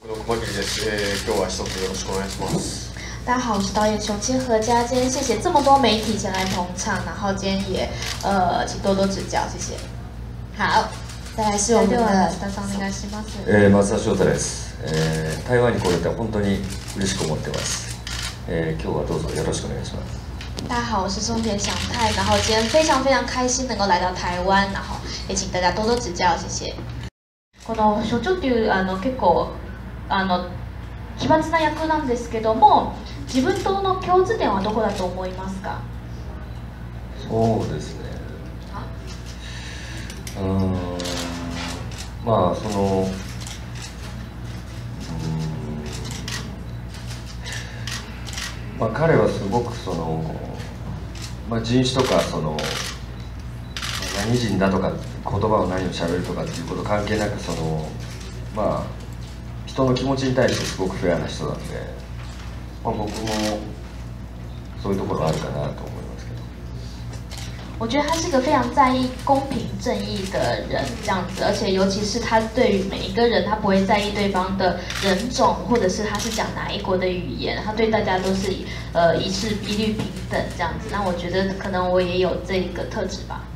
小切です。今日は一つよろしくお願いします。 大家好，我是导演熊千和佳。今天谢谢这么多媒体前来捧场，然后今天也请多多指教，谢谢。好，再来是我们的大さんお願いします。 松田翔太です。台湾に来れて本当に嬉しく思ってます。今日はどうぞよろしくお願いします。 大家好，我是松田翔太，然后今天非常开心能够来到台湾，然后也请大家多多指教，谢谢。この所長っていう結構奇抜な役なんですけども、自分との共通点はどこだと思いますか？ そうですね。まあまあ彼はすごくまあ、人種とか何人だとか言葉を何を喋るとかっていうこと関係なくまあ人の気持ちに対してすごくフェアな人なんで、まあ、僕もそういうところあるかなと思いますけど。 我觉得他是个非常在意公平正义的人，这样子，而且尤其是他对于每一个人，他不会在意对方的人种，或者是他是讲哪一国的语言，他对大家都是一律平等这样子。那我觉得可能我也有这个特质吧。